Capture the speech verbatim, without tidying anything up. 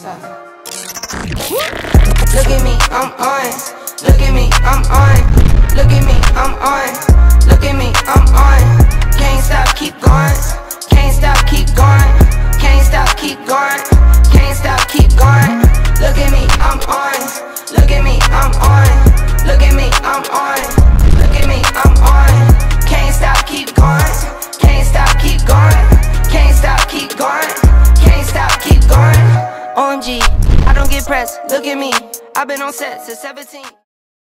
Stop. Look at me, I'm on. Look at me, I'm on. Look at me, I'm on. Look at me, I'm on. Can't stop, keep going. Can't stop, keep going. Can't stop, keep going. Can't stop, keep going. Look at me, I'm on. Look at me, I'm on. Look at me, I'm on. Look at me, I'm on. Can't stop, keep going. Can't stop, keep going. Can't stop, keep going. Can't stop, keep going. O M G, I don't get pressed. Look at me, I've been on set since seventeen.